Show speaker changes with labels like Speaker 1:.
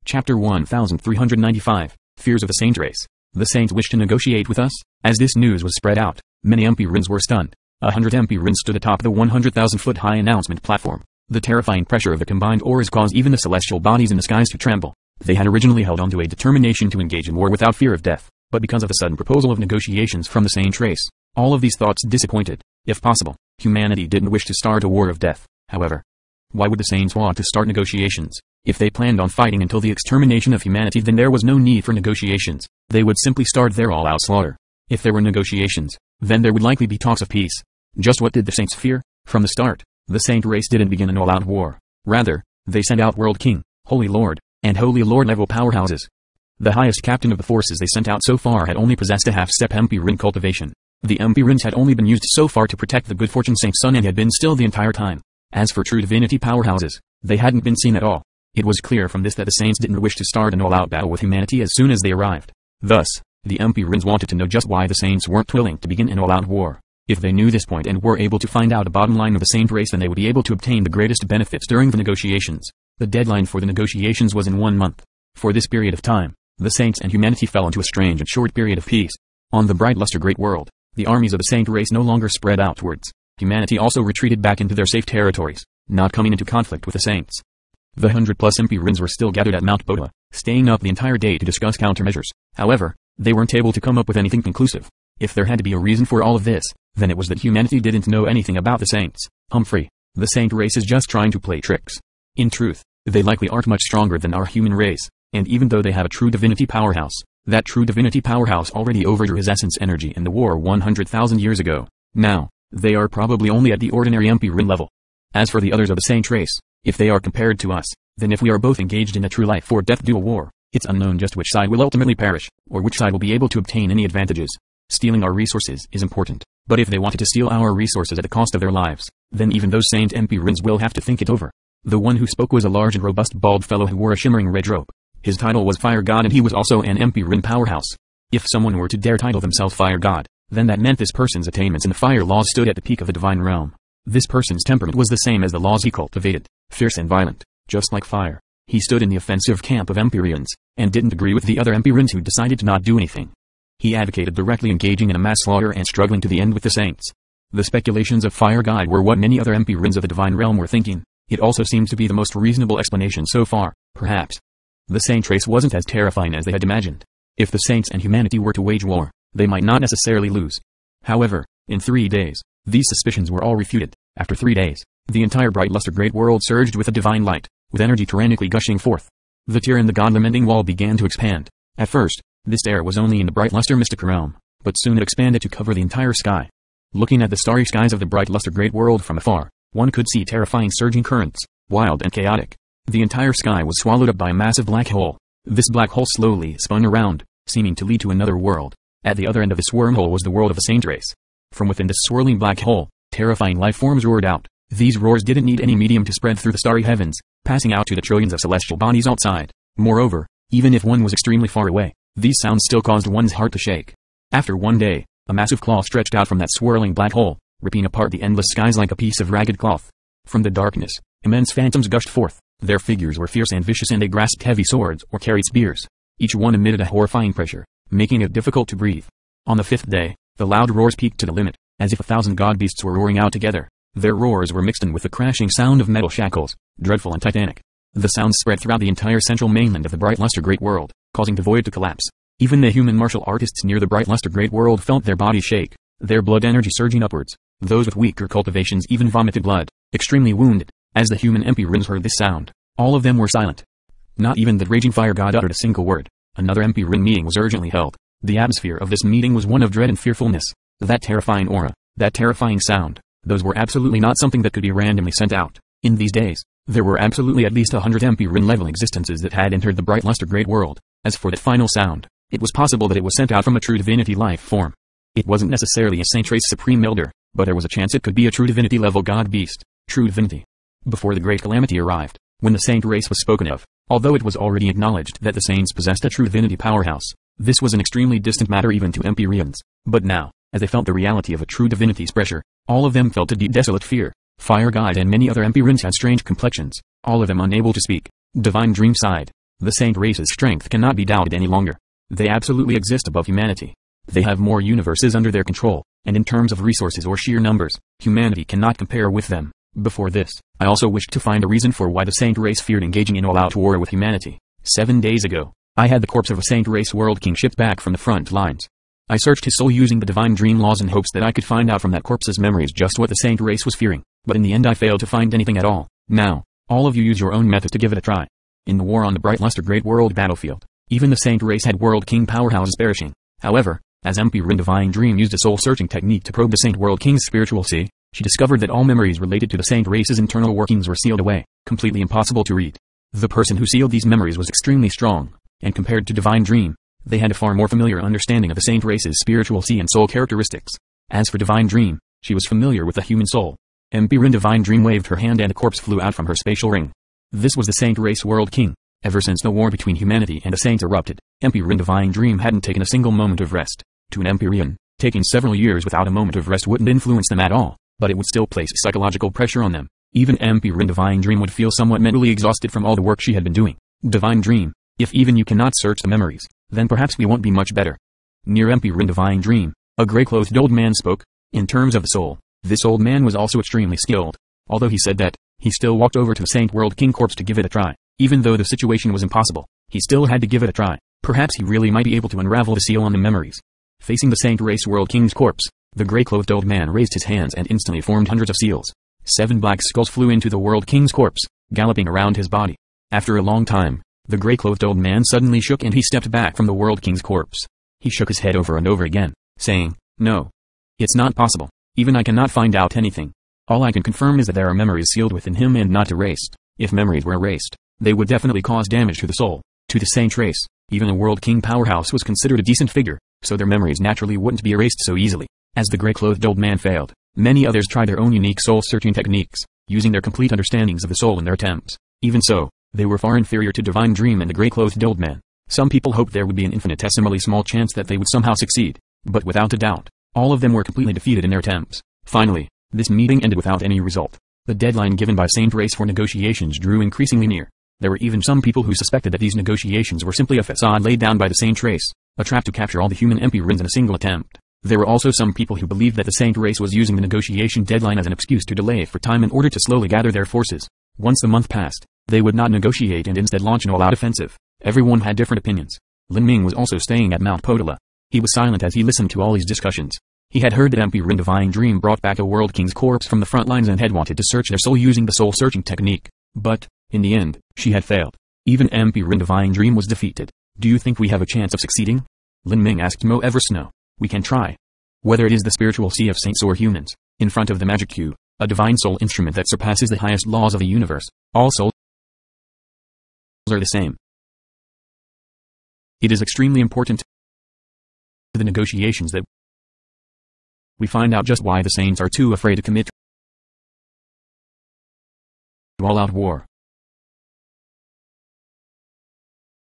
Speaker 1: Chapter 1395, Fears of the Saint Race. The Saints wish to negotiate with us? As this news was spread out, many Empirans were stunned. 100 Empirans stood atop the 100,000-foot-high announcement platform. The terrifying pressure of the combined auras caused even the celestial bodies in the skies to tremble. They had originally held on to a determination to engage in war without fear of death, but because of the sudden proposal of negotiations from the Saint race, all of these thoughts disappointed. If possible, humanity didn't wish to start a war of death, however. Why would the Saints want to start negotiations? If they planned on fighting until the extermination of humanity, then there was no need for negotiations. They would simply start their all-out slaughter. If there were negotiations, then there would likely be talks of peace. Just what did the Saints fear? From the start, the Saint race didn't begin an all-out war. Rather, they sent out World King, Holy Lord, and Holy Lord level powerhouses. The highest captain of the forces they sent out so far had only possessed a half-step Empiran cultivation. The Empirans had only been used so far to protect the good fortune Saint Sun and had been still the entire time. As for true divinity powerhouses, they hadn't been seen at all. It was clear from this that the Saints didn't wish to start an all-out battle with humanity as soon as they arrived. Thus, the Empirans wanted to know just why the Saints weren't willing to begin an all-out war. If they knew this point and were able to find out the bottom line of the Saint race, then they would be able to obtain the greatest benefits during the negotiations. The deadline for the negotiations was in 1 month. For this period of time, the Saints and humanity fell into a strange and short period of peace. On the bright luster great world, the armies of the Saint race no longer spread outwards. Humanity also retreated back into their safe territories, not coming into conflict with the Saints. The 100-plus Empirans were still gathered at Mount Boa, staying up the entire day to discuss countermeasures. However, they weren't able to come up with anything conclusive. If there had to be a reason for all of this, then it was that humanity didn't know anything about the Saints. Humphrey, the Saint race is just trying to play tricks. In truth, they likely aren't much stronger than our human race, and even though they have a true divinity powerhouse, that true divinity powerhouse already overdrew his essence energy in the war 100,000 years ago. Now, they are probably only at the ordinary Empiran level. As for the others of the Saint race, if they are compared to us, then if we are both engaged in a true life or death dual war, it's unknown just which side will ultimately perish, or which side will be able to obtain any advantages. Stealing our resources is important, but if they wanted to steal our resources at the cost of their lives, then even those Saint Empirans will have to think it over. The one who spoke was a large and robust bald fellow who wore a shimmering red robe. His title was Fire God and he was also an Empiran powerhouse. If someone were to dare title themselves Fire God, then that meant this person's attainments in the fire laws stood at the peak of the divine realm. This person's temperament was the same as the laws he cultivated, fierce and violent, just like fire. He stood in the offensive camp of Empirans, and didn't agree with the other Empirans who decided to not do anything. He advocated directly engaging in a mass slaughter and struggling to the end with the Saints. The speculations of Fire God were what many other Empirans of the divine realm were thinking. It also seemed to be the most reasonable explanation so far, perhaps. The Saint race wasn't as terrifying as they had imagined. If the Saints and humanity were to wage war, they might not necessarily lose. However, in 3 days, these suspicions were all refuted. After 3 days, the entire bright luster great world surged with a divine light, with energy tyrannically gushing forth. The tear in the god-lamenting wall began to expand. At first, this air was only in the bright luster mystic realm, but soon it expanded to cover the entire sky. Looking at the starry skies of the bright luster great world from afar, one could see terrifying surging currents, wild and chaotic. The entire sky was swallowed up by a massive black hole. This black hole slowly spun around, seeming to lead to another world. At the other end of this wormhole was the world of the Saint race. From within this swirling black hole, terrifying life forms roared out. These roars didn't need any medium to spread through the starry heavens, passing out to the trillions of celestial bodies outside. Moreover, even if one was extremely far away, these sounds still caused one's heart to shake. After 1 day, a massive claw stretched out from that swirling black hole, ripping apart the endless skies like a piece of ragged cloth. From the darkness, immense phantoms gushed forth. Their figures were fierce and vicious and they grasped heavy swords or carried spears. Each one emitted a horrifying pressure, making it difficult to breathe. On the 5th day, the loud roars peaked to the limit, as if 1,000 god beasts were roaring out together. Their roars were mixed in with the crashing sound of metal shackles, dreadful and titanic. The sounds spread throughout the entire central mainland of the bright luster great world, causing the void to collapse. Even the human martial artists near the bright luster great world felt their bodies shake, their blood energy surging upwards. Those with weaker cultivations even vomited blood, extremely wounded. As the human Empirans heard this sound, all of them were silent. Not even the raging fire god uttered a single word. Another Empiran meeting was urgently held. The atmosphere of this meeting was one of dread and fearfulness. That terrifying aura, that terrifying sound, those were absolutely not something that could be randomly sent out. In these days, there were absolutely at least 100 Empiran level existences that had entered the bright luster great world. As for that final sound, it was possible that it was sent out from a true divinity life form. It wasn't necessarily a Saint race supreme elder, but there was a chance it could be a true divinity level god beast. True divinity. Before the great calamity arrived, when the Saint race was spoken of, although it was already acknowledged that the Saints possessed a true divinity powerhouse, this was an extremely distant matter even to Empyreans. But now, as they felt the reality of a true divinity's pressure, all of them felt a deep desolate fear. Fire God and many other Empyreans had strange complexions, all of them unable to speak. Divine Dream sighed. The saint race's strength cannot be doubted any longer. They absolutely exist above humanity. They have more universes under their control, and in terms of resources or sheer numbers, humanity cannot compare with them. Before this, I also wished to find a reason for why the saint race feared engaging in all-out war with humanity. 7 days ago, I had the corpse of a saint race world king shipped back from the front lines. I searched his soul using the divine dream laws in hopes that I could find out from that corpse's memories just what the saint race was fearing, but in the end I failed to find anything at all. Now, all of you use your own method to give it a try. In the war on the Bright Luster Great World battlefield, even the saint race had world king powerhouses perishing. However, as MP Rin Divine Dream used a soul-searching technique to probe the Saint World King's spiritual sea, she discovered that all memories related to the saint race's internal workings were sealed away, completely impossible to read. The person who sealed these memories was extremely strong, and compared to Divine Dream, they had a far more familiar understanding of the saint race's spiritual sea and soul characteristics. As for Divine Dream, she was familiar with the human soul. MP Rin Divine Dream waved her hand and a corpse flew out from her spatial ring. This was the saint race world king. Ever since the war between humanity and the saints erupted, MP Rin Divine Dream hadn't taken a single moment of rest. To an Empyrean, taking several years without a moment of rest wouldn't influence them at all, but it would still place psychological pressure on them. Even MP Rin Divine Dream would feel somewhat mentally exhausted from all the work she had been doing. Divine Dream, if even you cannot search the memories, then perhaps we won't be much better. Near MP Rin Divine Dream, a grey-clothed old man spoke. In terms of the soul, this old man was also extremely skilled. Although he said that, he still walked over to the Saint World King corpse to give it a try. Even though the situation was impossible, he still had to give it a try. Perhaps he really might be able to unravel the seal on the memories. Facing the Saint Race World King's corpse, the grey-clothed old man raised his hands and instantly formed hundreds of seals. 7 black skulls flew into the World King's corpse, galloping around his body. After a long time, the grey-clothed old man suddenly shook and he stepped back from the World King's corpse. He shook his head over and over again, saying, "No. It's not possible. Even I cannot find out anything. All I can confirm is that there are memories sealed within him and not erased. If memories were erased, they would definitely cause damage to the soul." To the Saint race, even a World King powerhouse was considered a decent figure, so their memories naturally wouldn't be erased so easily. As the grey-clothed old man failed, many others tried their own unique soul-searching techniques, using their complete understandings of the soul in their attempts. Even so, they were far inferior to Divine Dream and the grey-clothed old man. Some people hoped there would be an infinitesimally small chance that they would somehow succeed, but without a doubt, all of them were completely defeated in their attempts. Finally, this meeting ended without any result. The deadline given by Saint Race for negotiations drew increasingly near. There were even some people who suspected that these negotiations were simply a facade laid down by the Saint Race, a trap to capture all the human Empyreans in a single attempt. There were also some people who believed that the Saint Race was using the negotiation deadline as an excuse to delay for time in order to slowly gather their forces. Once the month passed, they would not negotiate and instead launch an all-out offensive. Everyone had different opinions. Lin Ming was also staying at Mount Podala. He was silent as he listened to all these discussions. He had heard that MP Rin Divine Dream brought back a World King's corpse from the front lines and had wanted to search their soul using the soul-searching technique. But, in the end, she had failed. Even MP Rin Divine Dream was defeated. "Do you think we have a chance of succeeding?" Lin Ming asked Mo Eversnow. "We can try. Whether it is the spiritual sea of saints or humans, in front of the magic cube, a divine soul instrument that surpasses the highest laws of the universe, all souls are the same. It is extremely important to the negotiations that we find out just why the saints are too afraid to commit to all-out war.